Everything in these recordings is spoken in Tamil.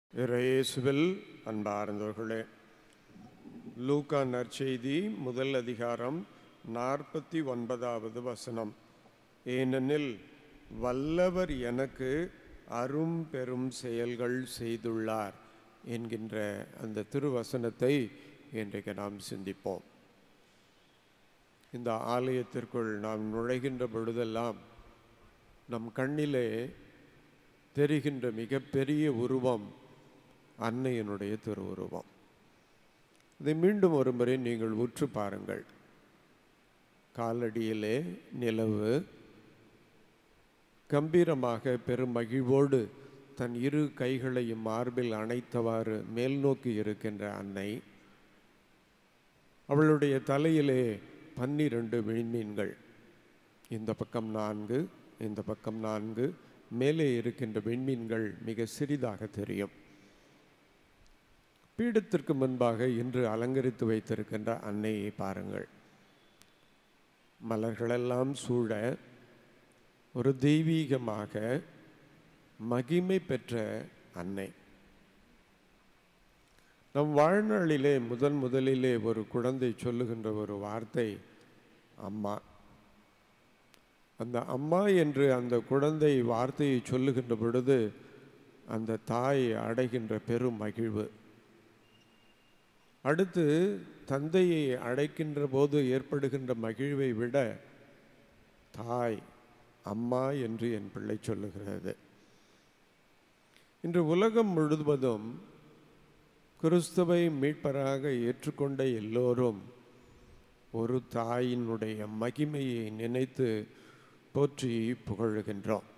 இயேசுவில் அன்பார்ந்தவர்களே, லூக்கா நற்செய்தி முதல் அதிகாரம் 49வது வசனம். ஏனெனில் வல்லவர் எனக்கு அரும் பெரும் செயல்கள் செய்துள்ளார் என்கின்ற அந்த திருவசனத்தை இன்றைக்கு நாம் சிந்திப்போம். இந்த ஆலயத்திற்குள் நாம் நுழைகின்ற பொழுதெல்லாம் நம் கண்ணிலே தெரிகின்ற மிகப்பெரிய உருவம் அன்னையினுடைய திருவுருவம். இதை மீண்டும் ஒரு முறை நீங்கள் உற்று பாருங்கள். காலடியிலே நிலவு, கம்பீரமாக பெரும் மகிழ்வோடு தன் இரு கைகளையும் மார்பில் அணைத்தவாறு மேல் நோக்கி இருக்கின்ற அன்னை. அவளுடைய தலையிலே 12 விண்மீன்கள், இந்த பக்கம் 4, இந்த பக்கம் 4, மேலே இருக்கின்ற விண்மீன்கள் மிக சிறிதாக தெரியும். பீடத்திற்கு முன்பாக இன்று அலங்கரித்து வைத்திருக்கின்ற அன்னையை பாருங்கள். மலர்களெல்லாம் சூழ ஒரு தெய்வீகமாக மகிமை பெற்ற அன்னை. நம் வாழ்நாளிலே முதலிலே ஒரு குழந்தை சொல்லுகின்ற ஒரு வார்த்தை அம்மா. அந்த அம்மா என்று அந்த குழந்தை வார்த்தையை சொல்லுகின்ற பொழுது அந்த தாய் அடைகின்ற பெரும் மகிழ்வு. அடுத்து தந்தையை அழைக்கின்ற போது ஏற்படுகின்ற மகிழ்வை விட தாய் அம்மா என்று என் பிள்ளை சொல்லுகிறது. இன்று உலகம் முழுவதும் கிறிஸ்துவை மீட்பராக ஏற்றுக்கொண்ட எல்லோரும் ஒரு தாயினுடைய மகிமையை நினைத்து போற்றி புகழுகின்றோம்.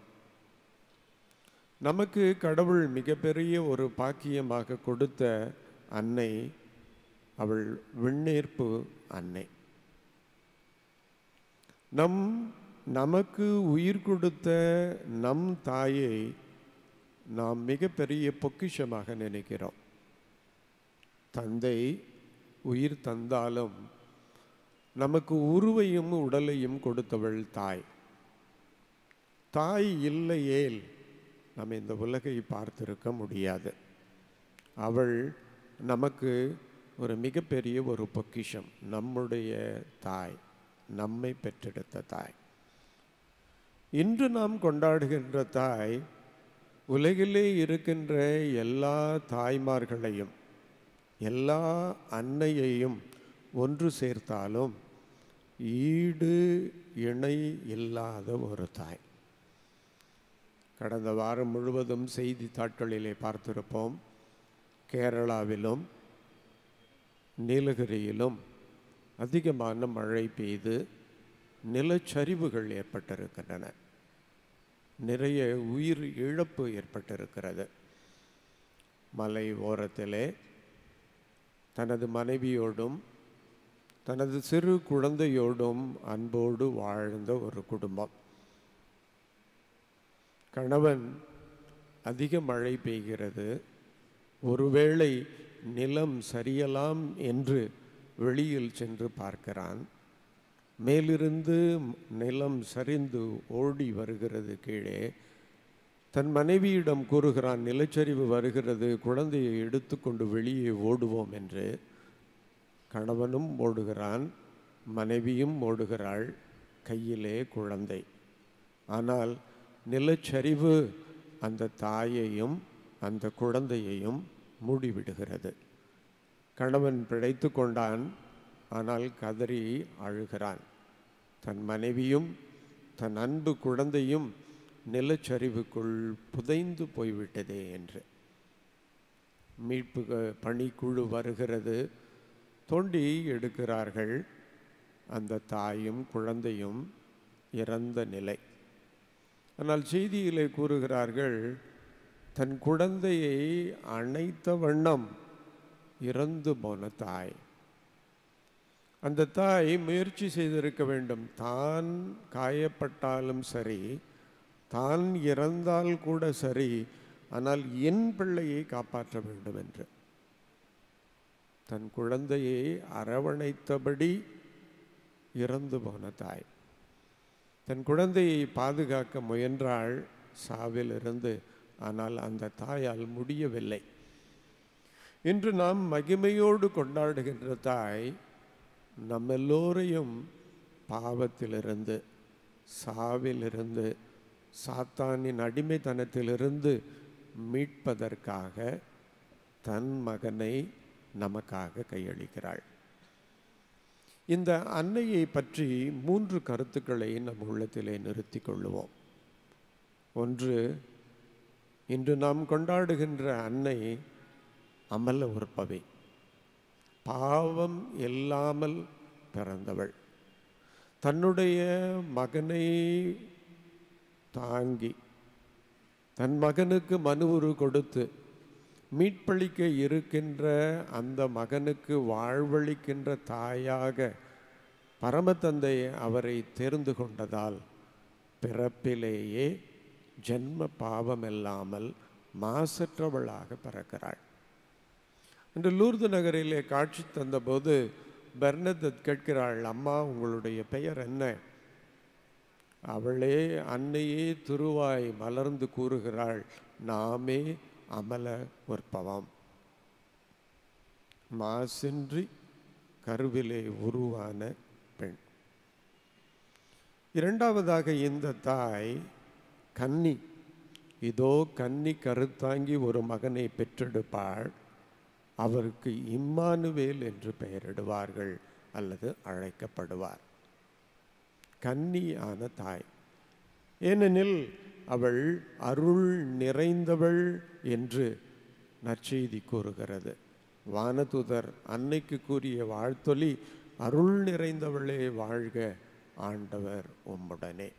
நமக்கு கடவுள் மிகப்பெரிய ஒரு பாக்கியமாக கொடுத்த அன்னை அவள் விண்ணேற்பு அன்னை. நமக்கு உயிர் கொடுத்த நம் தாயை நாம் மிகப்பெரிய பொக்கிஷமாக நினைக்கிறோம். தந்தை உயிர் தந்தாலும் நமக்கு உருவையும் உடலையும் கொடுத்தவள் தாய். தாய் இல்லையேல் நம்ம இந்த உலகை பார்த்திருக்க முடியாது. அவள் நமக்கு ஒரு மிகப்பெரிய ஒரு பொக்கிஷம், நம்முடைய தாய், நம்மை பெற்றெடுத்த தாய். இன்று நாம் கொண்டாடுகின்ற தாய் உலகிலே இருக்கின்ற எல்லா தாய்மார்களையும் எல்லா அன்னையையும் ஒன்று சேர்த்தாலும் ஈடு இணை இல்லாத ஒரு தாய். கடந்த வாரம் முழுவதும் செய்தித்தாட்களிலே பார்த்திருப்போம். கேரளாவிலும் நீலகிரியிலும் அதிகமான மழை பெய்து நிலச்சரிவுகள் ஏற்பட்டிருக்கின்றன. நிறைய உயிர் இழப்பு ஏற்பட்டிருக்கிறது. மலை ஓரத்திலே தனது மனைவியோடும் தனது சிறு குழந்தையோடும் அன்போடு வாழ்ந்த ஒரு குடும்பம். கணவன் அதிக மழை பெய்கிறது, ஒருவேளை நிலம் சரியலாம் என்று வெளியில் சென்று பார்க்கிறான். மேலிருந்து நிலம் சரிந்து ஓடி வருகிறது கீழே. தன் மனைவியிடம் கூறுகிறான், நிலச்சரிவு வருகிறது, குழந்தையை எடுத்துக்கொண்டு வெளியே ஓடுவோம் என்று. கணவனும் ஓடுகிறான், மனைவியும் ஓடுகிறாள், கையிலே குழந்தை. ஆனால் நிலச்சரிவு அந்த தாயையும் அந்த குழந்தையையும் மூடிவிடுகிறது. கணவன் பிழைத்து கொண்டான், ஆனால் கதறி அழுகிறான். தன் மனைவியும் தன் அன்பு குழந்தையும் நிலச்சரிவுக்குள் புதைந்து போய்விட்டதே என்று. மீட்பு பணிக்குழு வருகிறது, தோண்டி எடுக்கிறார்கள். அந்த தாயும் குழந்தையும் இறந்த நிலை. ஆனால் செய்தியிலே கூறுகிறார்கள், தன் குழந்தையை அணைத்த வண்ணம் இறந்து போன தாய். அந்த தாய் முயற்சி செய்திருக்க வேண்டும். தான் காயப்பட்டாலும் சரி, தான் இறந்தால் கூட சரி, ஆனால் என் பிள்ளையை காப்பாற்ற வேண்டும் என்று தன் குழந்தையை அரவணைத்தபடி இறந்து போன தாய். தன் குழந்தையை பாதுகாக்க முயன்றாள் சாவிலிருந்து. ஆனால் அந்த தாயால் முடியவில்லை. இன்று நாம் மகிமையோடு கொண்டாடுகின்ற தாய் நம்ம எல்லோரையும் பாவத்திலிருந்து, சாவிலிருந்து, சாத்தானின் அடிமைத்தனத்திலிருந்து மீட்பதற்காக தன் மகனை நமக்காக கையளிக்கிறாள். இந்த அன்னையை பற்றி 3 கருத்துக்களை நம் உள்ளத்திலே நிறுத்தி கொள்ளுவோம். ஒன்று, இன்று நாம் கொண்டாடுகின்ற அன்னை அமல உற்பவி, பாவம் இல்லாமல் பிறந்தவள். தன்னுடைய மகனை தாங்கி தன் மகனுக்கு மனுவுரு கொடுத்து மீட்பளிக்க இருக்கின்ற அந்த மகனுக்கு வாழ்வளிக்கின்ற தாயாக பரமதந்தை அவரை தேர்ந்து கொண்டதால் பிறப்பிலேயே ஜென்ம பாவமில்லாமல் மாசற்றவளாக பிறக்கிறாள். இன்று லூர்து நகரிலே காட்சி தந்தபோது பெர்னதத் கேட்கிறாள், அம்மா உங்களுடைய பெயர் என்ன? அவளே அன்னையே திருவாய் மலர்ந்து கூறுகிறாள், நாமே அமல உற்பவம், மாசின்றி கருவிலே உருவான பெண். இரண்டாவதாக இந்த தாய் கன்னி. இதோ கன்னி கருத்தாங்கி ஒரு மகனை பெற்றெடுப்பாள், அவருக்கு இம்மானுவேல் என்று பெயரிடுவார்கள் அல்லது அழைக்கப்படுவார். கன்னியான தாய், ஏனெனில் அவள் அருள் நிறைந்தவள் என்று நற்செய்தி கூறுகிறது. வானதூதர் அன்னைக்கு கூறிய வாழ்த்தொலி, அருள் நிறைந்தவளே வாழ்க, ஆண்டவர் உம்முடனே.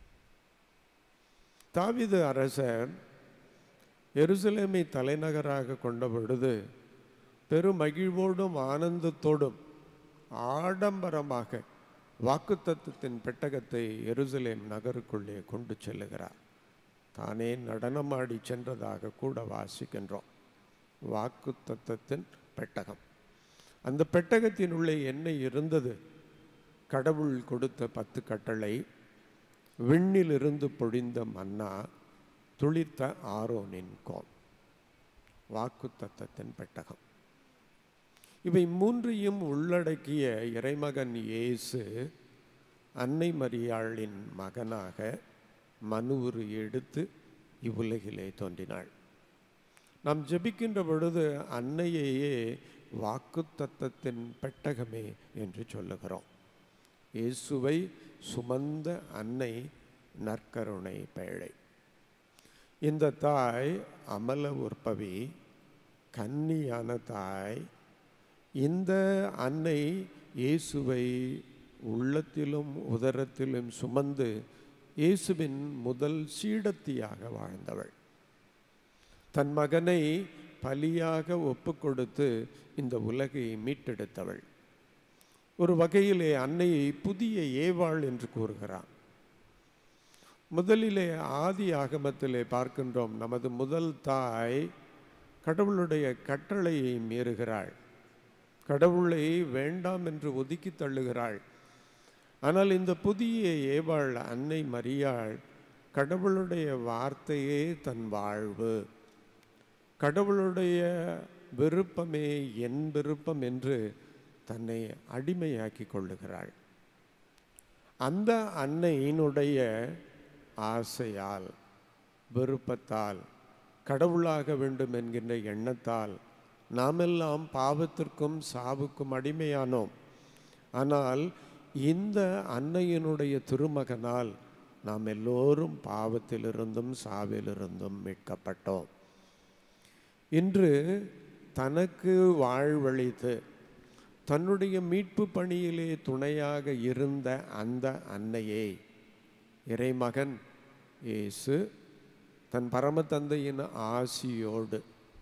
தாவீது அரசர் எருசலேமை தலைநகராக கொண்ட பொழுது பெருமகிழ்வோடும் ஆனந்தத்தோடும் ஆடம்பரமாக வாக்குத்தத்தத்தின் பெட்டகத்தை எருசலேம் நகருக்குள்ளே கொண்டு செல்லுகிறார். தானே நடனமாடி சென்றதாக கூட வாசிக்கின்றோம். வாக்குத்தத்தத்தின் பெட்டகம். அந்த பெட்டகத்தின் உள்ளே என்ன இருந்தது? கடவுள் கொடுத்த 10 கட்டளை, விண்ணிலிருந்து பொழிந்த மன்னா, துளிர்த்த ஆரோனின் கோல். வாக்குத்தத்தத்தின் பெட்டகம். இவை 3ஐயும் உள்ளடக்கிய இறைமகன் இயேசு அன்னை மரியாளின் மகனாக மனுவுரு எடுத்து இவ்வுலகிலே தோன்றினாள். நாம் ஜெபிக்கின்ற பொழுது அன்னையையே வாக்குத்தத்தத்தின் பெட்டகமே என்று சொல்லுகிறோம். இயேசுவை சுமந்த அன்னை நற்கருணை பேழை. இந்த தாய் அமல உற்பவி, கன்னியான தாய். இந்த அன்னை இயேசுவை உள்ளத்திலும் உதரத்திலும் சுமந்து இயேசுவின் முதல் சீடத்தியாக வாழ்ந்தவள். தன் மகனை பலியாக ஒப்பு கொடுத்து இந்த உலகை மீட்டெடுத்தவள். ஒரு வகையிலே அன்னையை புதிய ஏவாள் என்று கூறுகிறான். முதலிலே ஆதி ஆகமத்திலே பார்க்கின்றோம், நமது முதல் தாய் கடவுளுடைய கட்டளையை மீறுகிறாள், கடவுளை வேண்டாம் என்று ஒதுக்கி தள்ளுகிறாள். ஆனால் இந்த புதிய ஏவாள் அன்னை மரியாள் கடவுளுடைய வார்த்தையே தன் வாழ்வு, கடவுளுடைய விருப்பமே என் விருப்பம் என்று தன்னை அடிமையாக்கி கொள்ளுகிறாள். அந்த அன்னையினுடைய ஆசையால், விருப்பத்தால், கடவுளாக வேண்டும் என்கின்ற எண்ணத்தால் நாமெல்லாம் பாவத்திற்கும் சாவுக்கும் அடிமையானோம். ஆனால் இந்த அன்னையினுடைய திருமகனால் நாம் எல்லோரும் பாவத்திலிருந்தும் சாவிலிருந்தும் மீட்கப்பட்டோம். இன்று தனக்கு வாழ்வளித்து தன்னுடைய மீட்பு பணியிலே துணையாக இருந்த அந்த அன்னையை இறைமகன் இயேசு தன் பரமதந்தையின் ஆசியோடு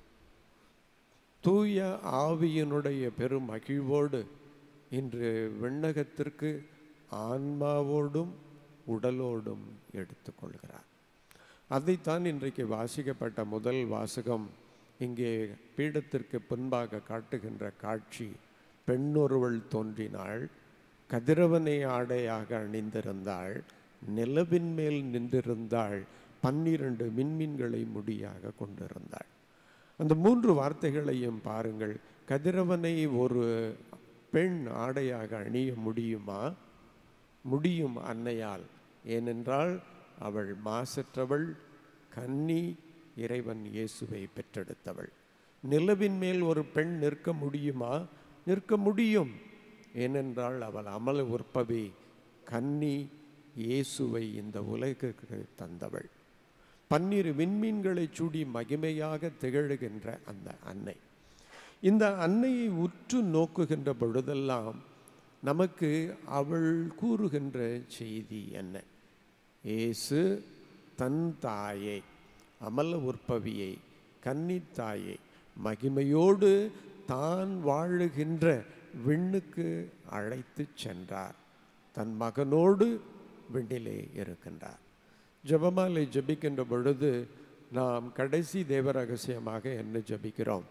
தூய ஆவியினுடைய பெரும் மகிழ்வோடு இன்று விண்ணகத்திற்கு ஆன்மாவோடும் உடலோடும் எடுத்துக்கொள்கிறார். அதைத்தான் இன்றைக்கு வாசிக்கப்பட்ட முதல் வாசகம் இங்கே பீடத்திற்கு பின்பாக காட்டுகின்ற காட்சி. பெண்ணொருவள் தோன்றினாள், கதிரவனை ஆடையாக அணிந்திருந்தாள், நிலவின் மேல் நின்றிருந்தாள், 12 விண்மீன்களை முடியாக கொண்டிருந்தாள். அந்த 3 வார்த்தைகளையும் பாருங்கள். கதிரவனை ஒரு பெண் ஆடையாக அணிய முடியுமா? முடியும் அன்னையால். ஏனென்றால் அவள் மாசற்றவள், கன்னி, இறைவன் இயேசுவை பெற்றெடுத்தவள். நிலவின் மேல் ஒரு பெண் நிற்க முடியுமா? நிற்க முடியும். ஏனென்றால் அவள் அமல உற்பவி, கன்னி, இயேசுவை இந்த உலகிற்கு தந்தவள். 12 விண்மீன்களை சூடி மகிமையாக திகழுகின்ற அந்த அன்னை. இந்த அன்னையை உற்று நோக்குகின்ற பொழுதெல்லாம் நமக்கு அவள் கூறுகின்ற செய்தி என்ன? இயேசு தன் தாயை, அமல உற்பவியை, கன்னித்தாயை மகிமையோடு தான் வாழுகின்ற விண்ணுக்கு அழைத்து சென்றார். தன் மகனோடு விண்ணிலே இருக்கின்றார். ஜெபமாலை ஜெபிக்கின்ற பொழுது நாம் கடைசி தேவ ரகசியமாக என்ன ஜெபிக்கிறோம்?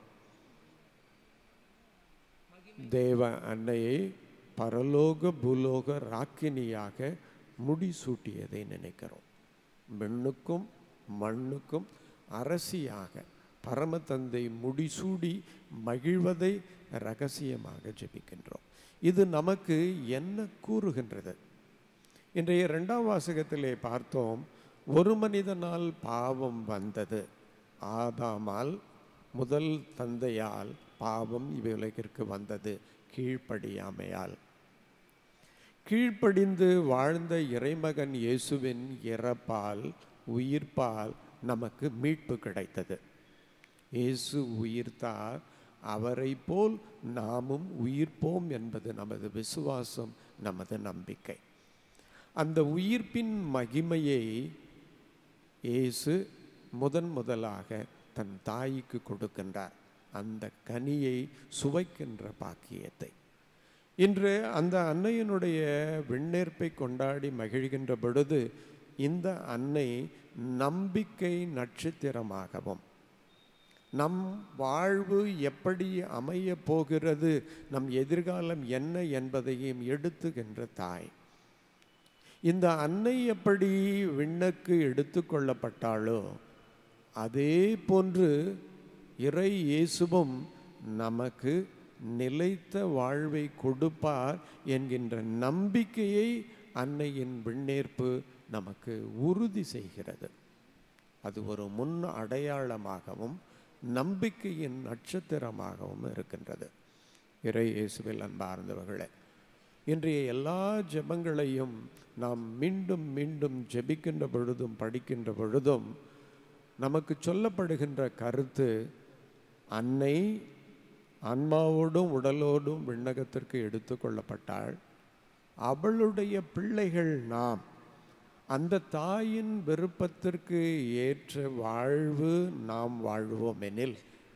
தேவ அன்னையை பரலோக பூலோக ராக்கினியாக முடிசூட்டியதை நினைக்கிறோம். விண்ணுக்கும் மண்ணுக்கும் அரசியாக பரமதந்தை முடிசூடி மகிழ்வதை ரகசியமாக ஜெபிக்கின்றோம். இது நமக்கு என்ன கூறுகின்றது? இன்றைய 2ஆம் வாசகத்திலே பார்த்தோம், ஒரு மனிதனால் பாவம் வந்தது. ஆதாமால், முதல் தந்தையால் பாவம் இவ்வுலகிற்கு வந்தது, கீழ்ப்படியாமையால். கீழ்ப்படிந்து வாழ்ந்த இறைமகன் இயேசுவின் இறப்பால், உயிர்ப்பால் நமக்கு மீட்பு கிடைத்தது. இயேசு உயிர்த்தார், அவரை போல் நாமும் உயிர்ப்போம் என்பது நமது விசுவாசம், நமது நம்பிக்கை. அந்த உயிர்ப்பின் மகிமையை இயேசு முதலாக தன் தாய்க்கு கொடுக்கின்றார், அந்த கனியை சுவைக்கின்ற பாக்கியத்தை. இன்று அந்த அன்னையினுடைய விண்ணேற்பை கொண்டாடி மகிழ்கின்ற பொழுது இந்த அன்னை நம்பிக்கை நட்சத்திரமாகவும், நம் வாழ்வு எப்படி அமைய போகிறது, நம் எதிர்காலம் என்ன என்பதையும் எடுத்துகின்ற தாய். இந்த அன்னை எப்படி விண்ணுக்கு எடுத்து கொள்ளப்பட்டாளோ அதே போன்று இறை இயேசுவும் நமக்கு நிலைத்த வாழ்வை கொடுப்பார் என்கின்ற நம்பிக்கையை அன்னையின் விண்ணேற்பு நமக்கு உறுதி செய்கிறது. அது ஒரு முன் அடையாளமாகவும் நம்பிக்கையின் நட்சத்திரமாகவும் இருக்கின்றது. இறை இயேசுவில் அன்பார்ந்தவர்களே, இன்றைய எல்லா ஜெபங்களையும் நாம் மீண்டும் மீண்டும் ஜெபிக்கின்ற பொழுதும் படிக்கின்ற பொழுதும் நமக்கு சொல்லப்படுகின்ற கருத்து, அன்னை ஆன்மாவோடும் உடலோடும் விண்ணகத்திற்கு எடுத்து கொள்ளப்பட்டாள். அவளுடைய பிள்ளைகள் நாம். அந்த தாயின் விருப்பத்திற்கு ஏற்ற வாழ்வு நாம் வாழ்வோம் எனில்,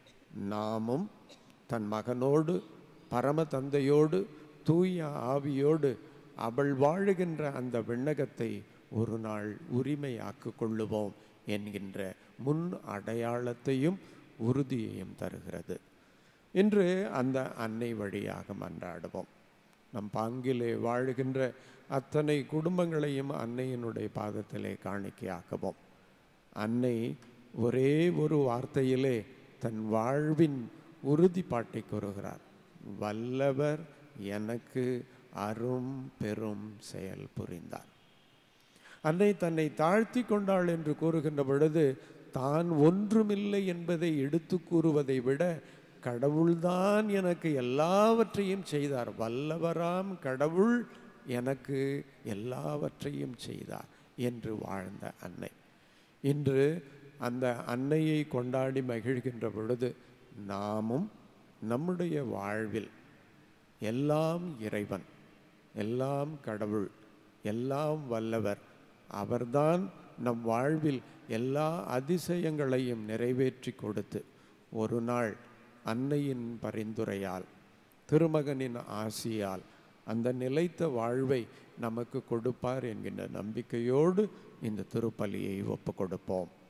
நாமும் தன் மகனோடு, பரம தந்தையோடு, தூய ஆவியோடு அவள் வாழுகின்ற அந்த விண்ணகத்தை ஒரு நாள் உரிமையாக்கு கொள்ளுவோம் என்கின்ற முன் அடையாளத்தையும் உறுதியையும் தருகிறது. இன்று அந்த அன்னை வழியாக மன்றாடுவோம். நம் பாங்கிலே வாழுகின்ற அத்தனை குடும்பங்களையும் அன்னையினுடைய பாதத்திலே காணிக்கையாக்குவோம். அன்னை ஒரே ஒரு வார்த்தையிலே தன் வாழ்வின் உறுதிப்பாட்டை கூறுகிறார். வல்லவர் எனக்கு அரும் பெரும் செயல் புரிந்தார். அன்னை தன்னை தாழ்த்தி கொண்டாள் என்று கூறுகின்ற பொழுது தான் ஒன்றுமில்லை என்பதை எடுத்து கூறுவதை விட, கடவுள்தான் எனக்கு எல்லாவற்றையும் செய்தார், வல்லவராம் கடவுள் எனக்கு எல்லாவற்றையும் செய்தார் என்று வாழ்ந்த அன்னை. இன்று அந்த அன்னையை கொண்டாடி மகிழ்கின்ற பொழுது நாமும் நம்முடைய வாழ்வில் எல்லாம் இறைவன், எல்லாம் கடவுள், எல்லாம் வல்லவர், அவர்தான் நம் வாழ்வில் எல்லா அதிசயங்களையும் நிறைவேற்றி கொடுத்து ஒரு நாள் அன்னையின் பரிந்துரையால், திருமகனின் ஆசியால் அந்த நிலைத்த வாழ்வை நமக்கு கொடுப்பார் என்கின்ற நம்பிக்கையோடு இந்த திருப்பலியை ஒப்பு கொடுப்போம்.